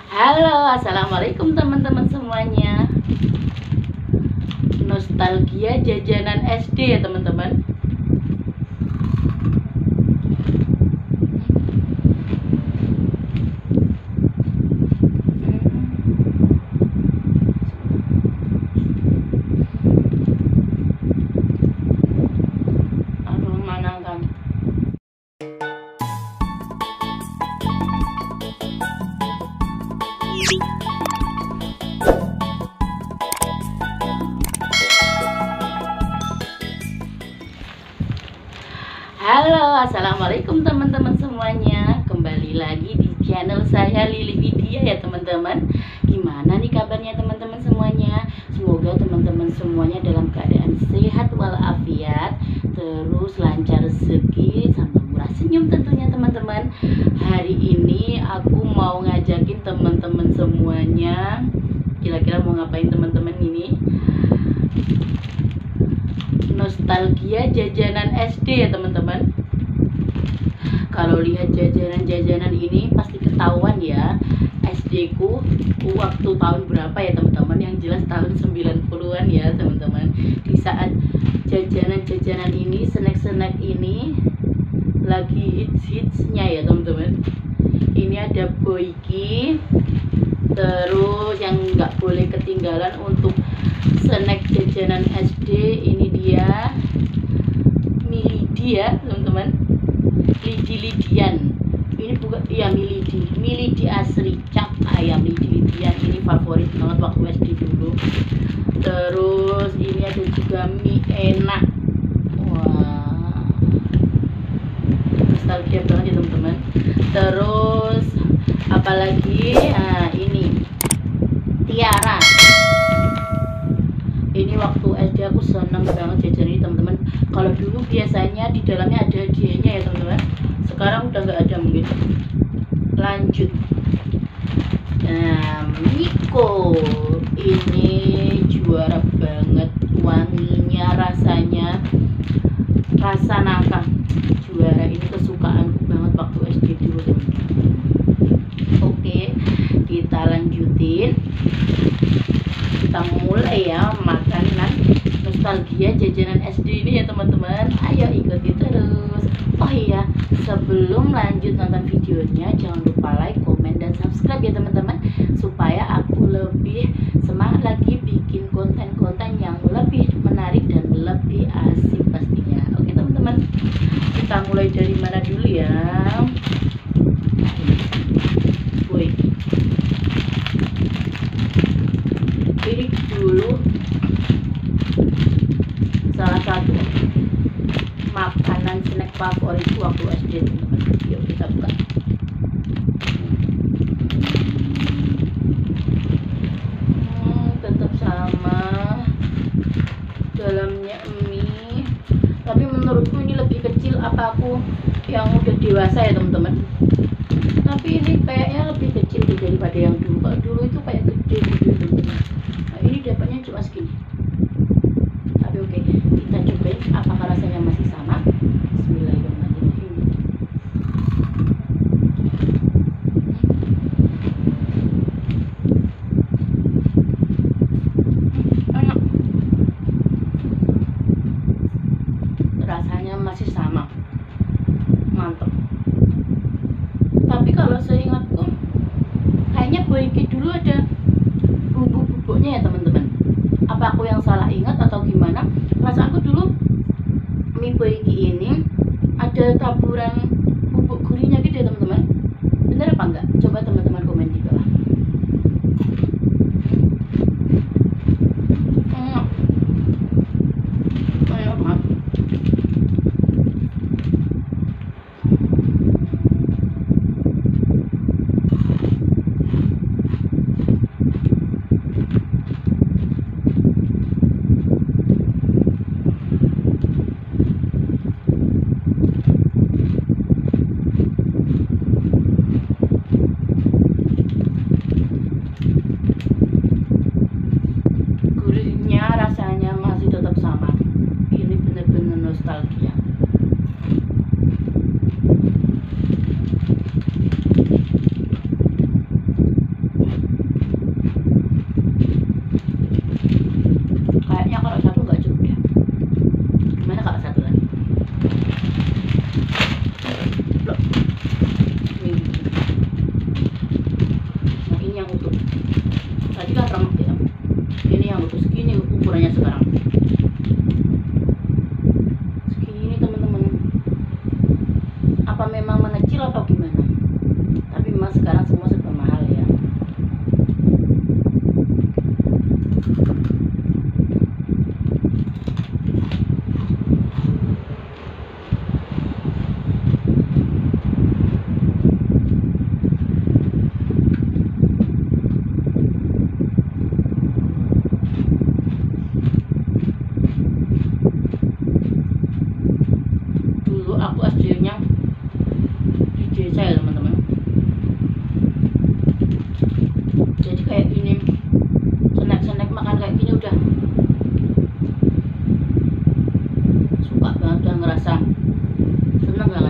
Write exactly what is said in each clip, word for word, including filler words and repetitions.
Halo, assalamualaikum teman-teman semuanya. Nostalgia jajanan S D ya teman-teman. Aduh, mana kan? Halo, assalamualaikum teman-teman semuanya. Kembali lagi di channel saya Lili Vidya ya teman-teman. Gimana nih kabarnya teman-teman semuanya? Semoga teman-teman semuanya dalam keadaan sehat walafiat, terus lancar rezeki sama murah senyum tentunya teman-teman. Hari ini aku mau ngajakin teman-teman semuanya. Kira-kira mau ngapain teman-teman ini? Nostalgia jajanan S D ya teman-teman. Kalau lihat jajanan-jajanan ini pasti ketahuan ya S D ku waktu tahun berapa ya teman-teman. Yang jelas tahun sembilan puluhan ya teman-teman. Di saat jajanan-jajanan ini, snack-snack ini lagi hits-hitsnya ya teman-teman. Ini ada Boyki. Terus yang nggak boleh ketinggalan untuk snack jajanan S D, ini dia Milidi ya teman-teman. Lidi-lidian. Ini bukan, iya Milidi, Milidi asli, cap ayam lidi-lidian. Ini favorit banget waktu S D dulu. Terus ini ada juga mie enak. Wah, nostalgia banget ya teman-teman. Terus apalagi, nah ini Tiara. Ini waktu S D aku seneng banget jajan ini teman-teman. Kalau dulu biasanya di dalamnya ada hadiahnya ya teman-teman. Sekarang udah nggak ada mungkin. Lanjut. Nah, Miko ini juara banget, wanginya, rasanya, rasa nangka juara. Ini kesukaanku banget waktu S D dulu teman-teman. Oke, kita lanjutin. Kita mulai ya makanan nostalgia jajanan S D ini ya teman-teman. Ayo ikuti terus. Oh iya, sebelum lanjut nonton videonya jangan lupa like, komen, dan subscribe ya teman-teman, supaya aku lebih semangat lagi bikin konten-konten yang lebih menarik dan lebih asik pastinya. Oke teman-teman, kita mulai dari mana dulu ya? Woi, ini dulu salah satu makanan snack favoritku waktu S D teman-teman. Yuk kita buka. Hmm, tetap sama, dalamnya mie, tapi menurutku ini lebih kecil. Apa aku yang udah dewasa ya teman-teman? Tapi ini kayaknya lebih kecil daripada yang dulu. Kalau dulu itu kayak gede gitu teman-teman. Nah, ini dapatnya cuma segini. Tapi oke, kita cobain apakah rasanya masih sama. Bismillahirrahmanirrahim. Enak. Rasanya masih sama. Mantap. Tapi kalau seingatku kayaknya Boyki dulu ada bumbu-bubuknya ya teman-teman. Apa aku yang salah ingat atau gimana? Perasaanku dulu mie Boyki ini ada taburan bubuk gurihnya gitu ya teman-teman. Bener apa enggak? Coba teman-teman komen di bawah. Hmm. Enak banget. semua serba mahal ya. Dulu aku S D-nya di desa ya teman-teman. Jadi kayak gini, snack-snack makan kayak gini udah suka banget, udah ngerasa seneng banget.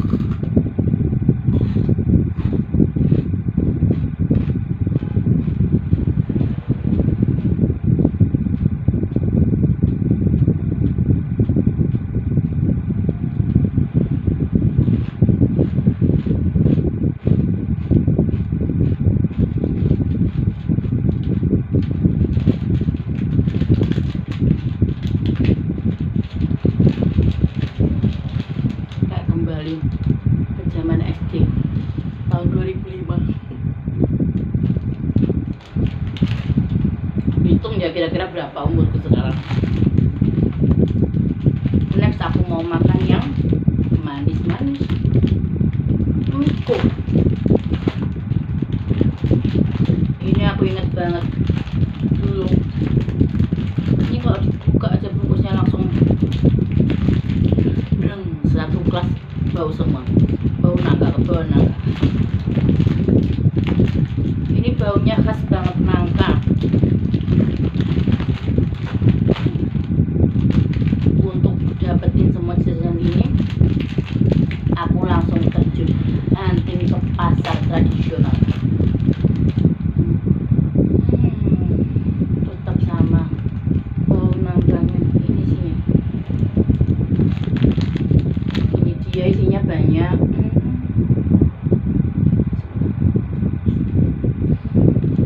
Kayak kembali ke zaman S D tahun dua ribu lima. Hitung ya kira-kira berapa umurku sekarang. Next aku mau makan yang manis-manis. Miko. Ini aku inget banget dulu. Ini kalau dibuka aja bungkusnya langsung breng, satu kelas bau semua. Bau nangka, bau nangka. Ini baunya khas banget nangka. Untuk dapetin semua jajanan ini, aku langsung terjun hunting ke pasar tradisional. Hmm, tetap sama bau nangkanya. Ini sih, ini dia isinya banyak. Hmm.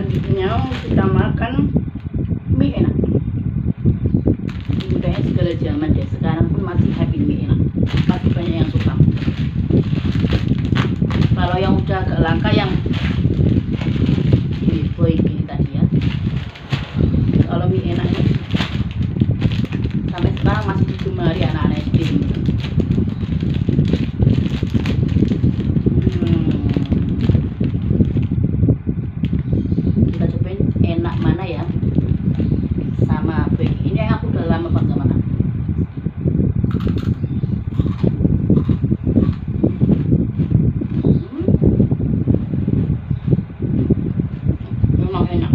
selanjutnya kita makan mie enak. Ini kayaknya segala zaman deh, sekarang pun masih happy mie enak, pasti banyak yang suka. Kalau yang udah agak langka yang ini boy ini tadi ya, kalau mie enak ini sampai sekarang masih digemari anak-anak S D. hmm. Kita cobain enak mana ya sama boy ini yang aku udah lama banget gak makan. Memang enak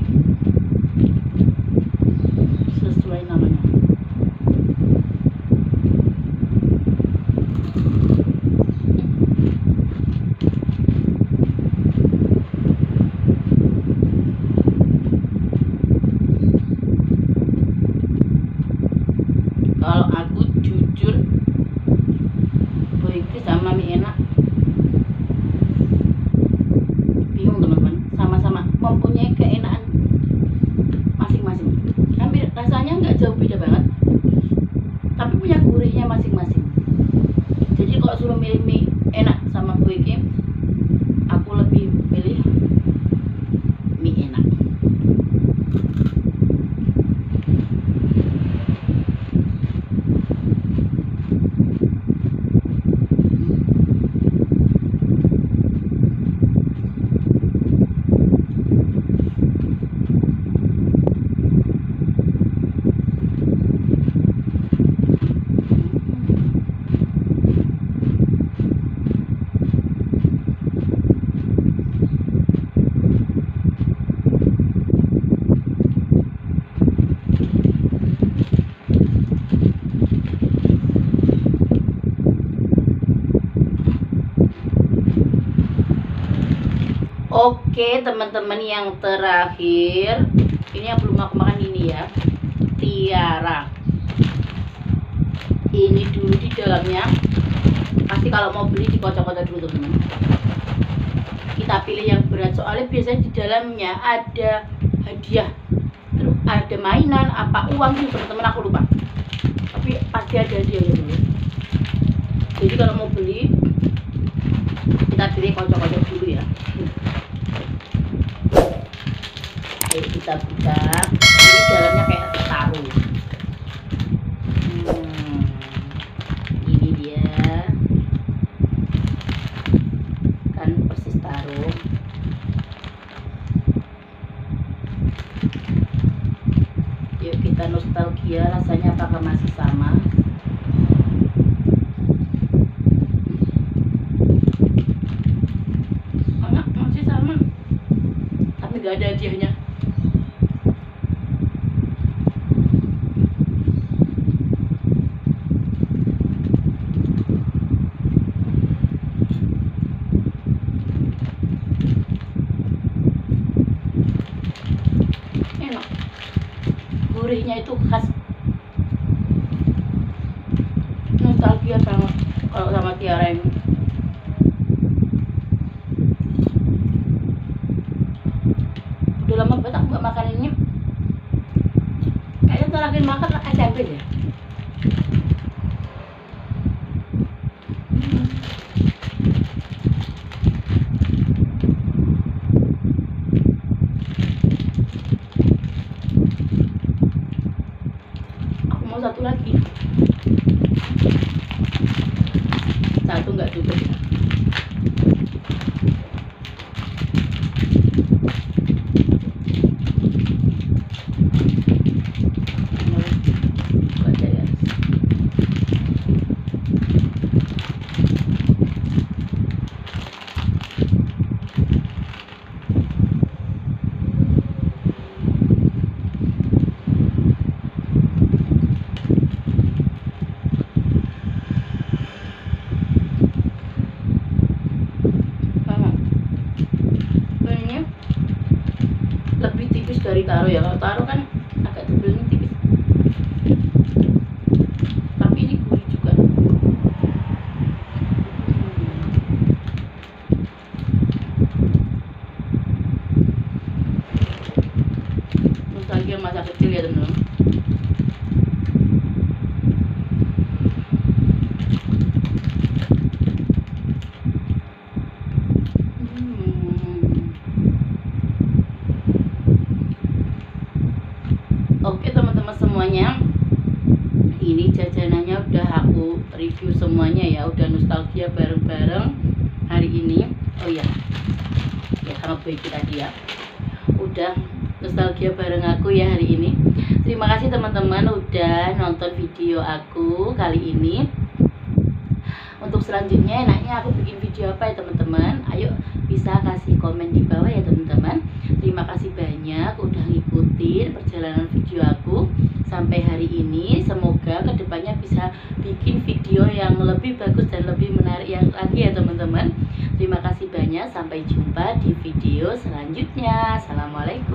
sesuai namanya. Kalau aku jujur boyki sama mie enak bingung teman-teman, sama-sama mempunyai keenakan masing-masing, hampir rasanya nggak jauh beda banget, tapi punya gurihnya masing-masing. Jadi kalau suruh milih mie enak sama boyki, aku lebih pilih mie enak. Oke teman-teman, yang terakhir ini yang belum aku makan ini ya, Tiara. Ini dulu di dalamnya pasti kalau mau beli dikocok-kocok dulu teman-teman. Kita pilih yang berat, soalnya biasanya di dalamnya ada hadiah, terus ada mainan apa uang gitu teman-teman, aku lupa, tapi pasti ada hadiahnya dulu. Jadi kalau mau beli kita pilih kocok-kocok dulu ya. Jadi kita buka, ini dalamnya kayak taruh. Hmm, ini dia, kan persis taruh. Yuk kita nostalgia, rasanya apakah masih sama? Enggak, masih sama, tapi gak ada hadiahnya. Enak, gurihnya itu khas, nostalgia sama kalau sama Tiara ini. Udah lama banget aku gak makan ini, kayaknya terakhir makan S M P deh. Aku mau satu lagi, satu nggak cukup. Baca ya. Lebih tipis dari taro ya, kalau taro kan agak tebelnya tipis, tapi ini gurih juga. Hmm. apalagi yang masa kecil ya teman-teman. Oke teman-teman semuanya, ini jajanannya udah aku review semuanya ya, udah nostalgia bareng-bareng hari ini. Oh ya, ya sama Bu Iki tadi ya, udah nostalgia bareng aku ya hari ini. Terima kasih teman-teman udah nonton video aku kali ini. Untuk selanjutnya enaknya aku bikin video apa ya teman-teman? Ayo bisa kasih komen di bawah ya teman-teman. Terima kasih banyak udah ngikutin perjalanan video aku sampai hari ini. Semoga kedepannya bisa bikin video yang lebih bagus dan lebih menarik yang lagi ya teman-teman. Terima kasih banyak, sampai jumpa di video selanjutnya. Assalamualaikum.